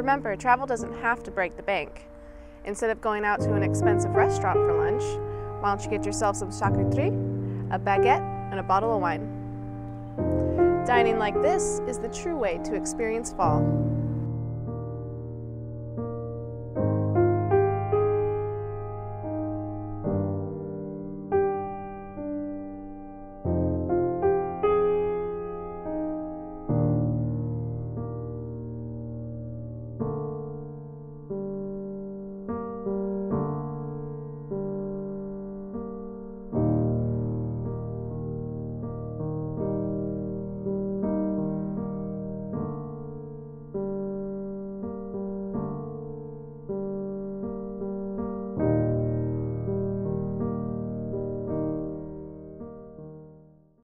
Remember, travel doesn't have to break the bank. Instead of going out to an expensive restaurant for lunch, why don't you get yourself some charcuterie, a baguette, and a bottle of wine. Dining like this is the true way to experience fall.